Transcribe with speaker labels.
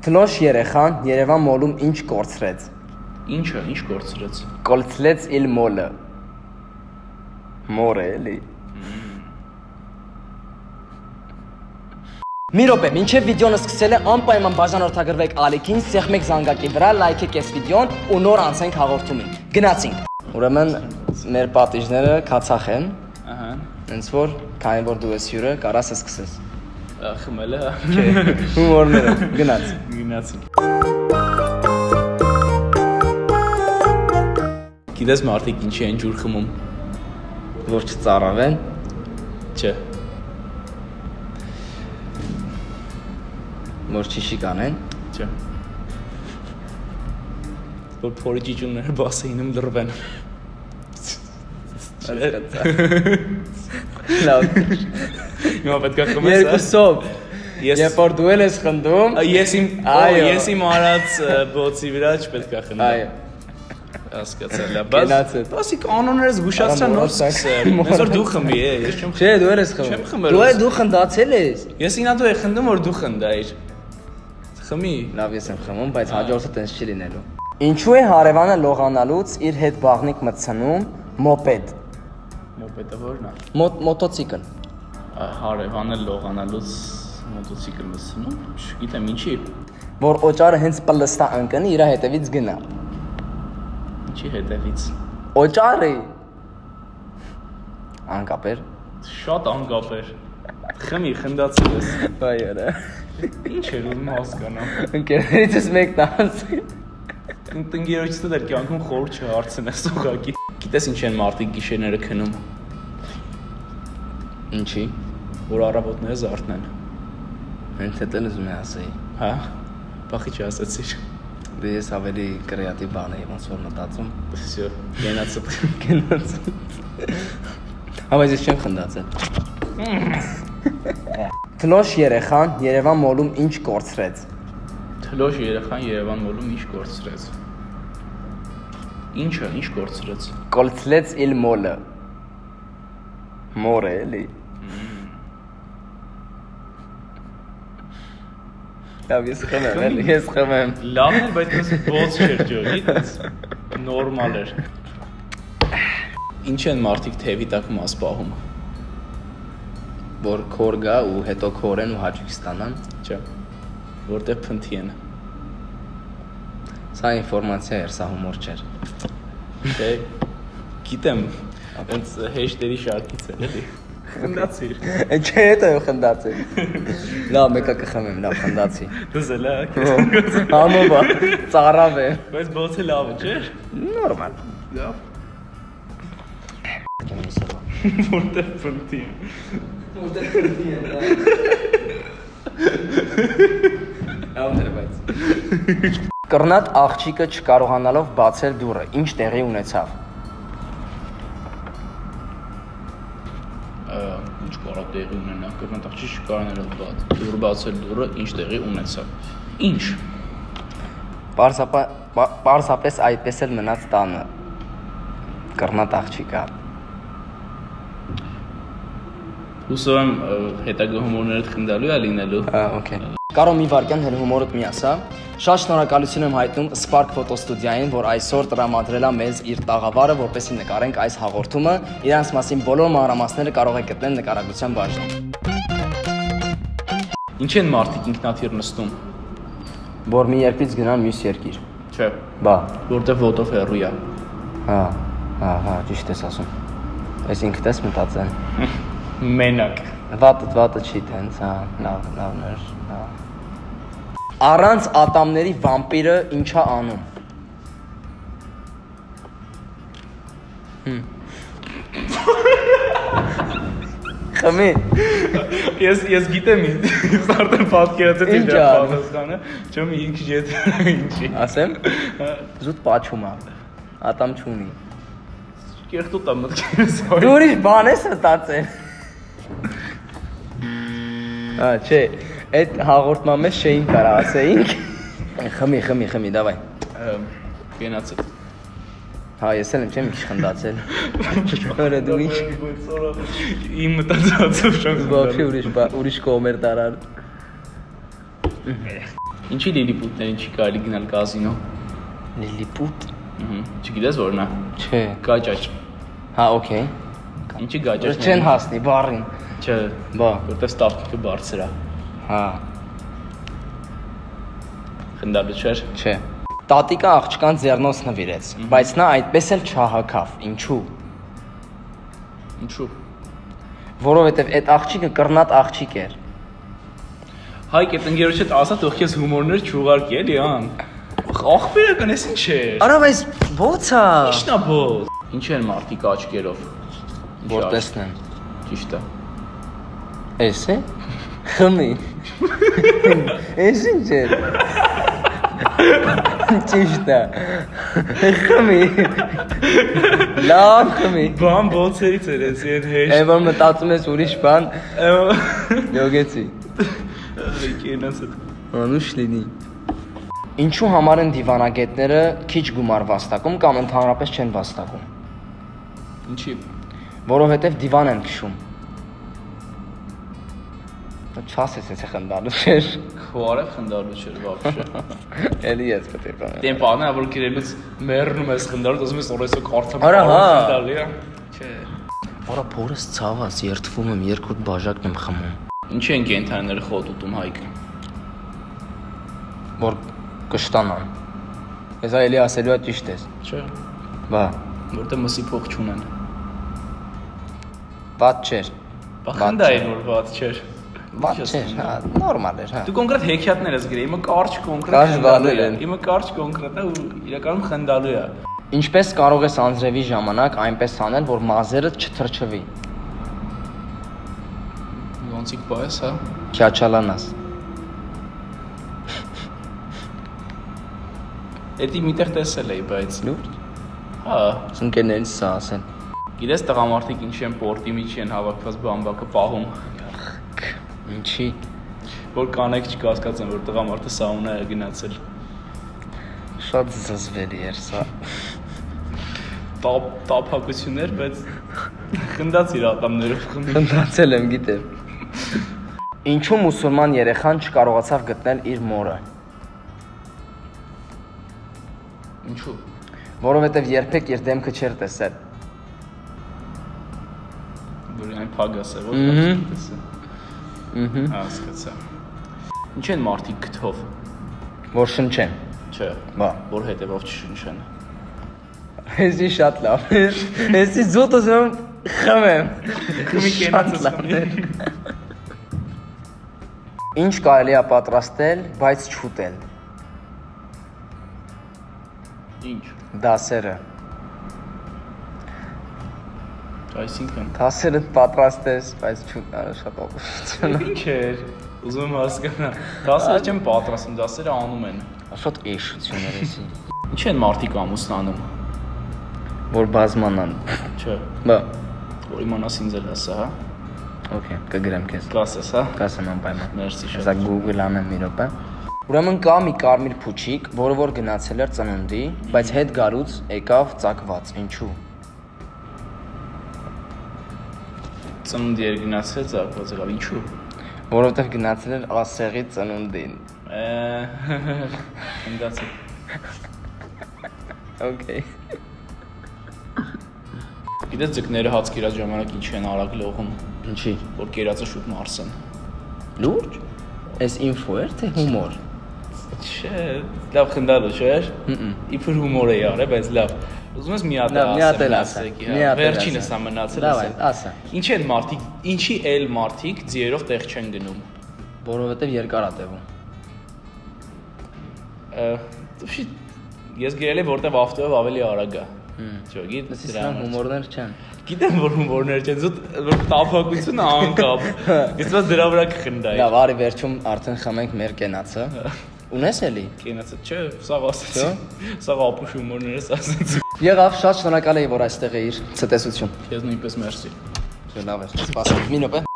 Speaker 1: Թնոշ երեխան Երևան մոլում ինչ կորցրեց։
Speaker 2: Ինչը, ինչ կորցրեց։
Speaker 1: Կորցրեց իլ մոլը։ Մորը էլի։ Մի րոպե, մինչև վիդեոն սկսել է անպայման բաժանորդագրվեք ալիքին, սեղմեք զանգակի վրա, լայքեք այս վիդեոն ու նոր անցենք հաղորդումին։ Գնացինք։ Ուրեմն մեր պատիժները քացախ են։
Speaker 2: Ահա։
Speaker 1: Հենց որ, քանի որ դու ես հյուրը, կարաս սկսես։
Speaker 2: Խմելը։
Speaker 1: Հումորները, գնաց։
Speaker 2: Գնացինք։ Գիտես մարդիկ ինչի են ջուր խմում։
Speaker 1: Որ չծարավեն։
Speaker 2: Չէ։
Speaker 1: Որ չիշի կանեն։
Speaker 2: Չէ։ Որ փորի ճիճունները բասեինում լրվեն։
Speaker 1: Լավ։
Speaker 2: Հիմա պետք է խմես։
Speaker 1: Երկուսով։ Երբ որ դու ես խնդում,
Speaker 2: ես իմ արած բոցի վրա չպետք է խնդամ։
Speaker 1: Այո։
Speaker 2: Հասկացա, բայց ասի կանոնները զգուշացրա նոր սկսել։ Ես որ դու խմի, ես չեմ խմում։
Speaker 1: Չէ, դու ես խմում։
Speaker 2: Չեմ խմել։
Speaker 1: Դու խնդացել ես։
Speaker 2: Ես ինատու եմ խնդում, որ դու խնդայիր։ Խմի։
Speaker 1: Լավ, ես եմ խմում, բայց հաջորդը տենց չի լինելու։ Ինչու է հարևանը լողանալուց իր հետ բաղնիկ մտցնում մոպեդ։
Speaker 2: Մոպեդը ո՞րն է։
Speaker 1: Մոտոցիկլ։
Speaker 2: Հարևանը լողանալուց մոտոցիկլ մտցնում։ Չգիտեմ ինչի։
Speaker 1: Որ օճառը հենց պլստա ընկնի, իր հետևից գնա։
Speaker 2: Ինչի հետևից։
Speaker 1: Օճառի։ Անկապեր։
Speaker 2: Շատ անկապեր։ Խմի, խնդացել ես։
Speaker 1: Բայերը։
Speaker 2: Ինչ էր ուզում հասկանամ։
Speaker 1: Ընկերներիցս մեկն ասի։
Speaker 2: Տնկերոջից դեռ կյանքում խոր չհարցնես ուղղակի։ Գիտես ինչ են մարդիկ գիշերները քնում։
Speaker 1: Ինչի։
Speaker 2: Որ առավոտները զարթնեն։
Speaker 1: Հենց հետել ուզում եմ ասեի։
Speaker 2: Հա։ Բախի չասեցիր։
Speaker 1: Դե ես ավելի կրեատիվ բան եմ ոնց որ մտածում։
Speaker 2: Всё, գնացել։
Speaker 1: Գնացել։ Հա, բայց ես չեմ խնդացել։ Թնոշ երեխան Երևան մոլում ինչ կորցրեց։
Speaker 2: Թլոշ երեխան Երևան մոլում ինչ կորցրեց։ Ինչը, ինչ կորցրեց։
Speaker 1: Կորցրեց իլ մոլը։ Մորը էլի։ Լավ, ես խմեմ, էլի, ես խմեմ։
Speaker 2: Լավ է, բայց ես ոնց չէր ջորի, նորմալ էր։ Ինչ են մարդիկ թևի տակ մաս պահում։
Speaker 1: Որ քոր գա ու հետո քորեն ու հաճույք ստանան։
Speaker 2: Չէ։ Որտեղ փնթի են։
Speaker 1: Սա ինֆորմացիա էր, սա հումոր չէր։
Speaker 2: Դե գիտեմ, այնց հեշտերի շարքից է, էլի։ Խնդացիր։
Speaker 1: Չէ, հետո խնդացի։ Լավ, մեկը կխմեմ, լավ, խնդացի։
Speaker 2: Դուզել է։
Speaker 1: Համոբա, ծարավ է։
Speaker 2: Բայց բոցը լավ է, չէ՞։
Speaker 1: Նորմալ։
Speaker 2: Լավ։ Որտեղ փնթի է։
Speaker 1: Որտեղ փնթի է, լավ էր, բայց։ Կռնատ աղջիկը չկարողանալով բացել դուռը, ինչ տեղի ունեցավ։
Speaker 2: Ինչ կարա տեղի ունենա, կռնատ աղջիկ չկարողանալով դուռ բացել դուռը, ինչ տեղի ունեցավ։ Ինչ։
Speaker 1: Պարզապես այդպես էլ մնաց տանը։ Կռնատ աղջիկը։
Speaker 2: Հուսով եմ հետագա հումորներդ խնդալու է լինելու։
Speaker 1: Okay։ Կարո մի վարքյան հենց հումորդ մի ասա։ Շատ շնորհակալություն եմ հայտնում Spark ֆոտոստուդիային, որ այսօր տրամադրել է մեզ իր տաղավարը, որպեսզի նկարենք այս հաղորդումը։ Իրանց մասին բոլոր մանրամասները կարող եք գտնել նկարագրության բաժնում։
Speaker 2: Ինչ են մարդիկ ինքնաթիռ նստում։
Speaker 1: Որ մի երկրից գնան մյուս երկիր։
Speaker 2: Չէ։
Speaker 1: Բա։
Speaker 2: Որտեղ ոտով հեռու է։
Speaker 1: Հա, ճիշտ ես ասում։ Այս ինքդ ես մտածել։
Speaker 2: Մենակ։
Speaker 1: Վատը չի տենց, հա, լավներ, հա։ Առանց ատամների վամպիրը ինչա անում։ Խմի։
Speaker 2: Ես գիտեմ ինձ արդեն պատկերացել եմ դրա պատասխանը, չեմ ինքս ջետ ինչի։
Speaker 1: Ասեմ։ Զուտ պաչում է։ Ատամ չունի։
Speaker 2: Կերտուտ է մտքերս։
Speaker 1: Դու ուրիշ բան ես մտածել։ Չէ, այդ հաղորդման մեջ չէին կարա ասեինք։ Խմի, դավայ։
Speaker 2: Գնացել։
Speaker 1: Հա, ես էլ եմ չեմ ինչ խնդացել։ Որը դու ինչ։
Speaker 2: Իմ մտածածով շատ
Speaker 1: Բավարի ուրիշ կոմեր տարար։
Speaker 2: Ինչի Լիլիպուտներին չի կարելի գնալ կազինո։
Speaker 1: Լիլիպուտ։
Speaker 2: Չգիտես որն է։
Speaker 1: Չէ։
Speaker 2: Գաճաճ։
Speaker 1: Հա, օքեյ։
Speaker 2: Ինչի գաճաճ։
Speaker 1: Չեն հասնի բառին։
Speaker 2: Չէ։
Speaker 1: Բա,
Speaker 2: Որտեվ ստարտիկը բարձր է։
Speaker 1: հա,
Speaker 2: Խնդալու չէր։
Speaker 1: չէ։ Տատիկը աղջկան ձեռնոց նվիրեց, բայց նա այդպես էլ չհակավ։ Ինչու։
Speaker 2: Ինչու։
Speaker 1: Որովհետև այդ աղջիկը կռնատ աղջիկ էր։
Speaker 2: Հայկ այդ ընկերոջդ ասա թող քեզ հումորներ չուղարկի էլի ան։ Ախպերը կնես ինչ է։
Speaker 1: Արա, բայց ո՞ց է։
Speaker 2: Ինչն է բոս։ Ինչ են մարդիկ աչքերով։
Speaker 1: Որ տեսնեն։
Speaker 2: Ճիշտ է։
Speaker 1: Էս է։ Խմի։ Էս ինչ է։ Ճիշտ է։ Խմի։ Լավ խմի։
Speaker 2: Բան բոցերից էր էս են հեշտ։
Speaker 1: Էն որ մտածում ես ուրիշ բան։ Յոգեցի։
Speaker 2: Կենացը։
Speaker 1: Անուշ լինի։ Ինչու համար են դիվանագետները քիչ գումար վաստակում կամ ընդհանրապես չեն վաստակում։
Speaker 2: Ինչի։
Speaker 1: Որովհետև դիվան են քշում։ Չասես էս է խնդալու չէր։
Speaker 2: Խորը խնդալու չէր вообще։
Speaker 1: Էլի ես պետք է բան։
Speaker 2: Դեմ բանը որ գրելուց մեռնում ես խնդալու, ասում ես օրեսո կարծեմ։
Speaker 1: Արա, հա։
Speaker 2: Խնդալի է։ Չէ։
Speaker 1: Որա փորս ցավաս, երթվում եմ, երկրորդ բաժակն եմ խմում։
Speaker 2: Ինչ են կենթանիները խոտ ուտում Հայկ։
Speaker 1: Որ կշտանան։ Ես այլի ասելու է ճիշտ ես։
Speaker 2: Չէ։
Speaker 1: Բա,
Speaker 2: Որտե մսի փող չունեն։
Speaker 1: բաց չէր։
Speaker 2: Բախնդա է որ ված չէր։
Speaker 1: Բաց չէր, հա, նորմալ էր, հա։
Speaker 2: Դու կոնկրետ հեքիաթներ ես գրել, իմը կարճ կոնկրետ
Speaker 1: Կարճ բաներ են։
Speaker 2: Իմը կարճ կոնկրետ է ու իրականում խնդալու է։
Speaker 1: Ինչպես կարող ես անձրևի ժամանակ այնպես անել, որ մազերդ չթրջվի։
Speaker 2: Ոնցիկ բայես, հա։
Speaker 1: Չաչալանաս։
Speaker 2: Էդի միտեղ տեսել էի, բայց
Speaker 1: Լուրջ։
Speaker 2: հա,
Speaker 1: Ընկերներից սա ասեն։
Speaker 2: գիտես տղամարդիկ ինչ են պորտի միջի են հավաքված բամբակը պահում։
Speaker 1: Ինչի։
Speaker 2: Որ կանեք չկասկածեն, որ տղամարդը սաունա է գնացել։
Speaker 1: Շատ զզվելի էր սա։
Speaker 2: Տափակություններ, բայց խնդաց իր ատամներով խմի։
Speaker 1: Խնդացել եմ, գիտեմ։ Ինչու մուսուլման երեխան չկարողացավ գտնել իր մորը։
Speaker 2: Ինչու։
Speaker 1: Որովհետև երբեք իր դեմքը չէր տեսել։
Speaker 2: Որ այն փագաս է, որ տեսը։ Հա, սկացա։ Ինչ են մարդիկ գթով։
Speaker 1: Որ շնչեն։
Speaker 2: Չէ։
Speaker 1: Բա։
Speaker 2: Որ հետևով չշնչեն։
Speaker 1: Էսի շատ լավ։ Էսի զուտ ուզում խմեմ։
Speaker 2: Քմի կենացս խմի։
Speaker 1: Ինչ կարելի է պատրաստել, բայց չուտել։
Speaker 2: Ինչ։
Speaker 1: Դասերը։
Speaker 2: Այսինքն։
Speaker 1: Դասերը պատրաստես, բայց չուտել, շատ ապուշություն։
Speaker 2: Ինչ էր։ Ուզում եմ հասկանալ։ Դասերը չեն պատրաստում, դասերը անում են։
Speaker 1: Շատ էշություն էր էսի։
Speaker 2: Ինչ են մարդիկ ամուսնանում։
Speaker 1: Որ բազմանան։
Speaker 2: Չէ։
Speaker 1: Բա։
Speaker 2: Որ իմանաս ինձ էլ ասա, հա։
Speaker 1: Okay, կգրեմ քեզ։
Speaker 2: Կասես, հա։
Speaker 1: Կասեմ անպայման։
Speaker 2: Մերսի շատ։
Speaker 1: Հեսա Google անեմ մի րոպե։ Ուրեմն կա մի կարմիր փուչիկ, որը որ գնացել էր ծնունդի, բայց հետ գալուց եկավ ծակված։ Ինչու։
Speaker 2: Ծնունդի էր գնացել, ծակված եղավ, ինչու։
Speaker 1: Որովհետև գնացել էր ասեղի ծնունդին։
Speaker 2: Ընդացի։
Speaker 1: Okay։
Speaker 2: Գիտես ձկները հաց կերած ժամանակ ինչ են արագ լողում,
Speaker 1: Ինչի։
Speaker 2: որ կերածը շուտ մարսեն։
Speaker 1: Լուրջ։ Էս ինֆո էր թե հումոր։
Speaker 2: Չէ, լավ խնդալու չէ՞։ Իբր հումոր է յարը, բայց լավ։ Ուզում ես մի հատ ասեմ։ Վերջինս է մնացել։
Speaker 1: Լավ է, ասա։
Speaker 2: Ինչ են մարդիկ, ինչի էլ մարդիկ ձիերով տեղ չեն գնում։
Speaker 1: Որովհետև երկար է տևում։
Speaker 2: Ես գրել եմ որտեվ ավտոյով ավելի արագ է։ Չէ, գիտես
Speaker 1: Սրանք հումորներ չեն։
Speaker 2: Գիտեմ որ հումորներ չեն, զուտ որ տափակությունը անկապ։ Ես ված դրա վրա կխնդայի։
Speaker 1: Լավ, արի վերջում արդեն խմենք մեր կենացը։ Ունես էլի։
Speaker 2: Կենացը չէ, սաղ ասեցի։ Սաղ ապուշ հումորներս ասեցի։
Speaker 1: Եղավ, շատ շնորհակալ եմ որ այստեղ էիր։ Ցտեսություն։
Speaker 2: Քեզ նույնպես մերսի։
Speaker 1: Լավ է, սպասեմ։ Մի րոպե։